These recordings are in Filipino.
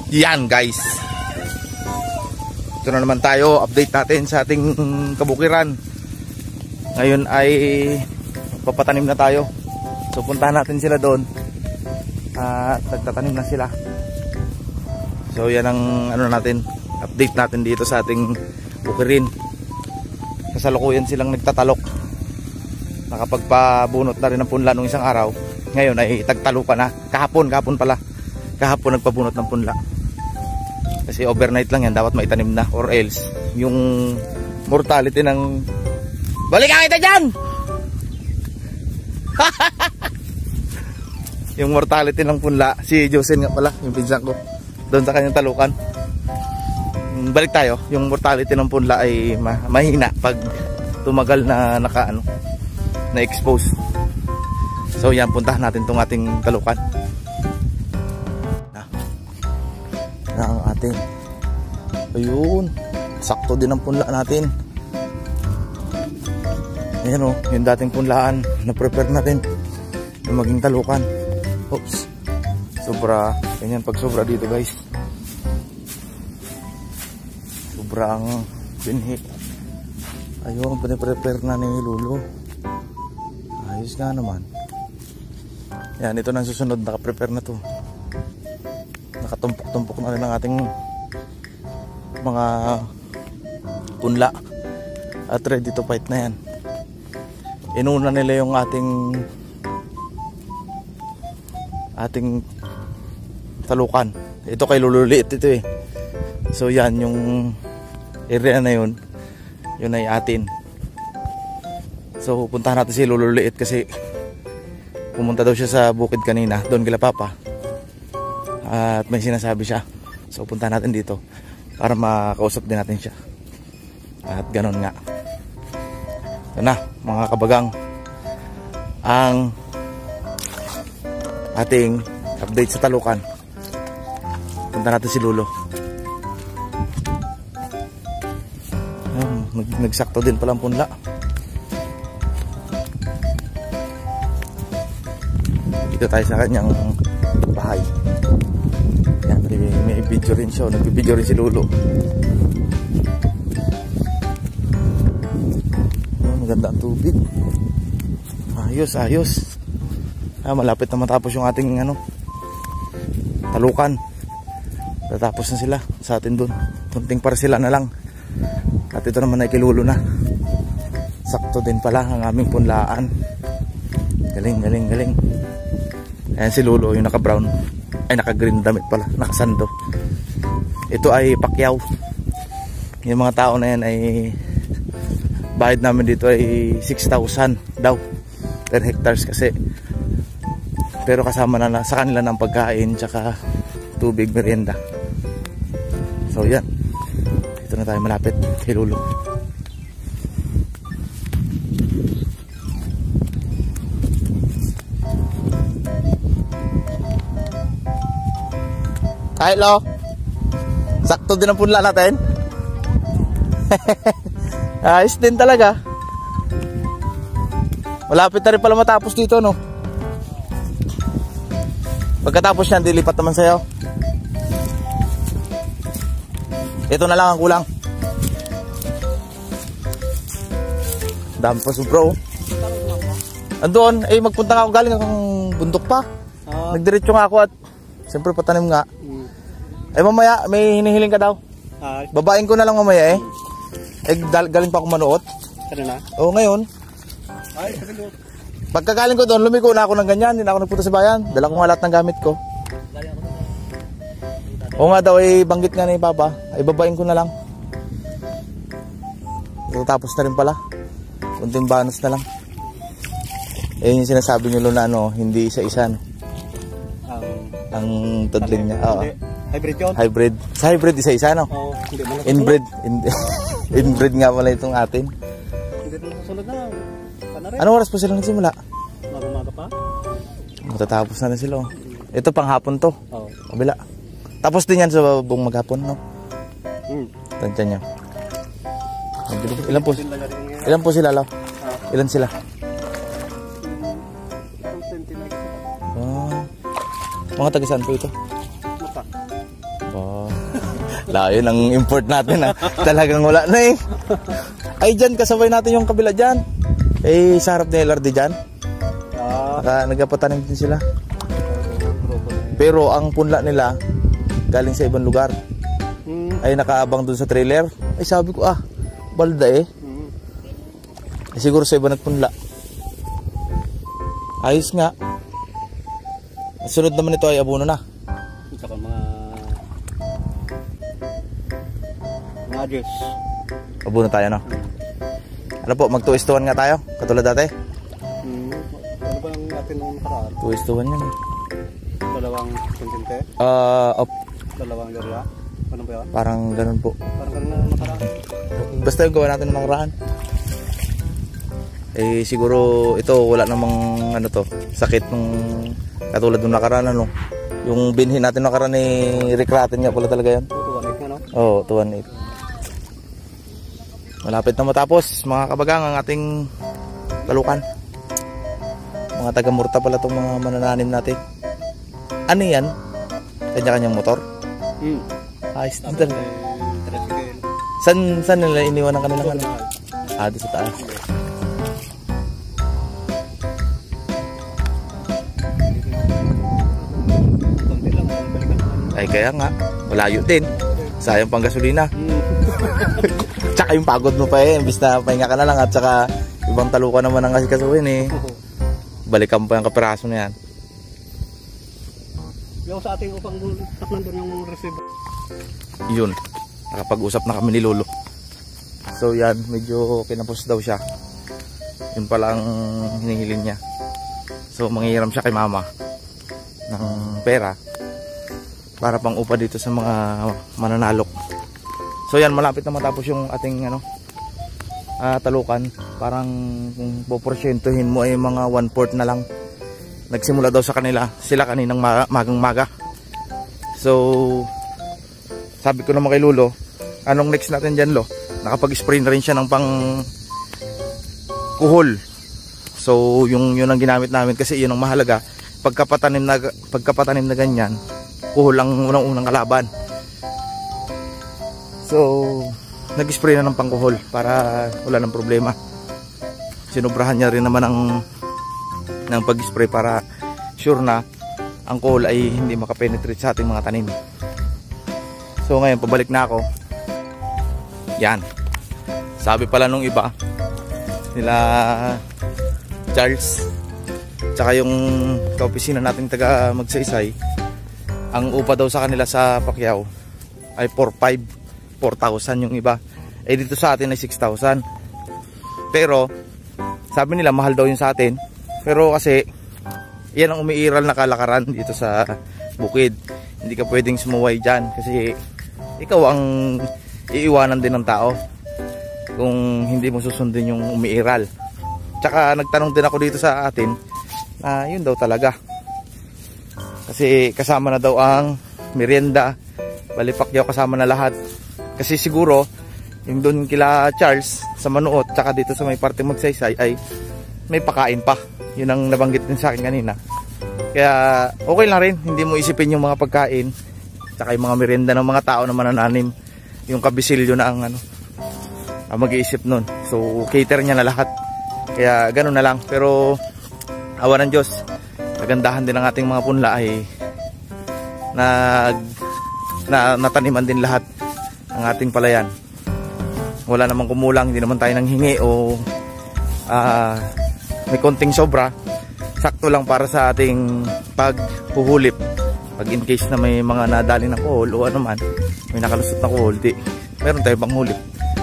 Yan guys. Ito na naman tayo, update natin sa ating kabukiran. Ngayon ay papatanim na tayo. So puntahan natin sila doon. At nagtatanim na sila. So yan ang ano natin, update natin dito sa ating bukirin. Kasalukuyan silang nagtatalok. Nakapagpabunot na rin ng punla nung isang araw. Ngayon ay tagtalo pa na. Kahapon pala. Kahapon nagpabunot ng punla. Kasi overnight lang yan, dapat maitanim na. Or else, yung mortality ng... Balik ka kita dyan! Yung mortality ng punla, si Josen nga pala, yung pinsan ko, doon sa kanyang talukan. Balik tayo, yung mortality ng punla ay mahina pag tumagal na na-expose. So yan, puntahan natin itong ating talukan. Na ang ating, ayun, sakto din ang punla natin. Ayan o, yung dating punlaan na prepare natin yung maging talukan. Oops, sobra, ganyan pag sobra dito guys, sobrang binhi. Ayun, piniprepare na ni Lulu. Ayos nga naman. Yan, ito na susunod, nakaprepare na to. Nakatumpok-tumpok na rin ang ating mga punla at ready to fight na yan. Inuna nila yung ating talukan. Ito kay lululiit ito eh. So yan, yung area na yun, yun ay atin. So puntahan natin si lululiit kasi pumunta daw siya sa bukid kanina, doon kila Papa. At may sinasabi siya. So punta natin dito para makausap din natin siya. At ganun nga. Ito na mga kabagang, ang ating update sa talukan. Punta natin si Lolo. Nagsakto din palang punla. Dito tayo sa kanyang bahay. Yan, may video rin siya. Nag-video rin si Lolo. Maganda ang tubig. Ayos, ayos. Malapit na matapos yung ating talukan. Tatapos na sila sa atin dun. Kunting parsila na lang. At ito naman ay kay Lolo na. Sakto din pala ang aming punlaan. Galing, galing, galing. Ayan si Lolo, yung naka-brown. Ay, naka-green damit pala. Nakasando. Ito ay pakyaw. Yung mga tao na yan ay bayad namin dito ay 6,000 daw per hectares kasi. Pero kasama na sa kanila ng pagkain tsaka tubig, merienda. So yan, ito na tayo malapit kay Lolo. Hi Lo, sakto din ang punla natin. Ayos din talaga. Malapit na rin pala matapos dito, no? Pagkatapos yan, dilipat naman sa'yo. Ito na lang ang kulang. Dami pa bro. Andun, magpunta nga ako, galing akong bundok pa. Nagdiretso nga ako at siyempre patanim nga. Mamaya, may hinihiling ka daw. Babain ko na lang mamaya eh. Galing pa ako manuot. Kanina? Oo, ngayon. Ay, kanina. Pagkagaling ko doon, lumiko na ako ng ganyan. Hindi na ako nagpunta sa bayan. Dala ko nga lahat ng gamit ko. Oo nga daw, banggit nga ni Papa. Babain ko na lang. Tapos na rin pala. Kunting bonus na lang. Yung sinasabi nyo na hindi isa-isa. Ang tudling niya. Oo. Hybrid yun? Hybrid. Sa hybrid, isa-isa Oo. Inbred. Inbred nga pala itong atin. Hindi na susunod na. Anong oras pa sila nagsimula? Umaga pa? Matatapos na rin sila. Ito pang hapon to. Oo. Kabila. Tapos din yan sa buong maghapon, no? Tansya nyo. Ilan po sila, Law? Ilan sila? Mga taga saan po ito? Mata. Ba, Layo ng import natin ha. Talagang wala na eh. Ay dyan, kasabay natin yung kabila dyan. Eh, sa harap ni LRD dyan. Nagpatanim din sila. Pero ang punla nila, galing sa ibang lugar. Ay nakaabang dun sa trailer. Ay sabi ko balda eh. Ay, siguro sa iba nagpunla. Ayos nga. Sunod naman ito ay abono na. Saka mga Diyos. Abono tayo no. Ano po, mag-2:1 nga tayo katulad dati. Ano ba ang natin nung nakaraan? 2:1 yan. Dalawang kontente? Dalawang garya? Ano ba yan? Parang ganun po. Parang ganun na nakaraan. Basta yung gawa natin ng nakaraan. Eh siguro ito wala namang sakit nung katulad nung nakaraan ano. Yung binhin natin nakaraan ni Rikratin nga pala talaga yan. 218 nga no? Oo, 218. Malapit na matapos mga kabagang ang ating talukan. Mga taga-Murta pala itong mga manananim natin. Ano yan? Kanya-kanyang motor? Ayos na talaga. Saan nila iniwan ang kanilang ano? Doon sa taas. Ay kaya nga, malayo din. Sayang pang gasolina. Tsaka yung pagod mo pa eh, imbis na pahinga ka na lang at saka ibang talukan naman ang kasikasuhin eh. Balikan pa yung kapiraso na yan. Yung sa ating upang nandun yung receiver. Yun, nakapag-usap na kami ni Lolo. So yan, medyo kinapos daw siya. Yun pala ang hinihilin niya. So manghihiram siya kay mama ng pera para pang upa dito sa mga mananalok. So yan, malapit na matapos yung ating talukan. Parang kung poporsyentuhin mo ay mga 1/4 na lang. Nagsimula daw sa kanila sila kaninang magang maga. So sabi ko naman kay Lolo, anong next natin dyan Lo? Nakapag-spray na rin siya ng pang kuhol. So yun ang ginamit namin kasi yun ang mahalaga. Pagkapatanim na ganyan, kuhol ang unang kalaban. So nag-spray na ng pangkuhol para wala ng problema. Sinobrahan niya rin naman ng pag-spray para sure na ang kuhol ay hindi makapenetrate sa ating mga tanim. So ngayon pabalik na ako. Yan. Sabi pala nung iba nila Charles tsaka yung kaopisina nating taga Magsaysay, ang upa daw sa kanila sa Pacquiao ay 4,000 yung iba. Eh dito sa atin ay 6,000. Pero sabi nila mahal daw yung sa atin. Pero kasi yan ang umiiral na kalakaran dito sa bukid. Hindi ka pwedeng sumuway dyan kasi ikaw ang iiwanan din ng tao kung hindi mo susundin yung umiiral. Tsaka nagtanong din ako dito sa atin na yun daw talaga. Kasi kasama na daw ang merienda, Balipacquiao kasama na lahat. Kasi siguro yung doon kila Charles sa Manuot tsaka dito sa may parte Magsaysay ay may pakain pa. Yun ang nabanggit din sa akin kanina. Kaya okay lang rin, hindi mo isipin yung mga pagkain tsaka yung mga merienda ng mga tao na manananim. Yung kabisilyo na ang mag-iisip nun. So cater niya na lahat. Kaya ganun na lang. Pero awa ng Diyos, nagandahan din ang ating mga punla ay nataniman din lahat ang ating palayan. Wala namang kumulang, hindi naman tayo nanghingi o may konting sobra. Sakto lang para sa ating paghuhulip. Pag in case na may mga nadali na kuhol o ano man, may nakalusot na kuhol, di meron tayo pang hulip.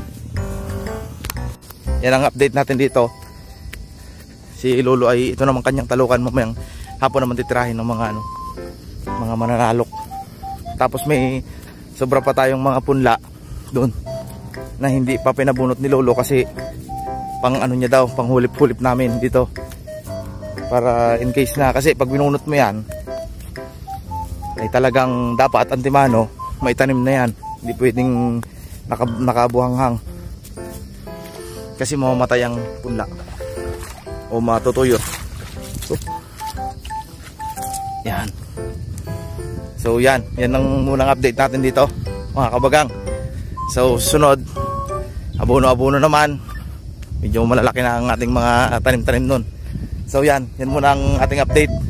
Yan ang update natin dito. Si Lolo ay ito naman kanyang talukan, mamayang hapon naman titirahin ng mga mga mananalok. Tapos may sobra pa tayong mga punla doon na hindi pa pinabunot ni Lolo kasi pang niya daw, pang hulip-hulip namin dito. Para in case na, kasi pag binunot mo yan ay talagang dapat antimano, may tanim na yan. Hindi pwedeng nakabuhanghang kasi mamamatay ang punla o matutuyo. Yan. So yan ang munang update natin dito. mga kabagang. So sunod, abono-abono naman. Medyo malalaki na ang ating mga tanim-tanim nun. So yan muna ang ating update.